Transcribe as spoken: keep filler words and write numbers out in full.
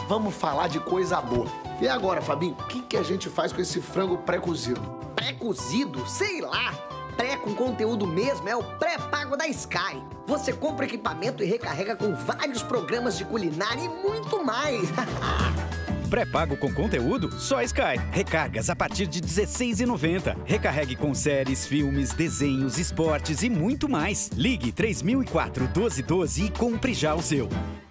vamos falar de coisa boa. E agora, Fabinho, o que, que a gente faz com esse frango pré-cozido? Pré-cozido? Sei lá. Pré com conteúdo mesmo é o pré-pago da Sky. Você compra equipamento e recarrega com vários programas de culinária e muito mais. Pré-pago com conteúdo? Só Sky. Recargas a partir de dezesseis reais e noventa centavos. Recarregue com séries, filmes, desenhos, esportes e muito mais. Ligue três mil e quatro, doze doze e compre já o seu.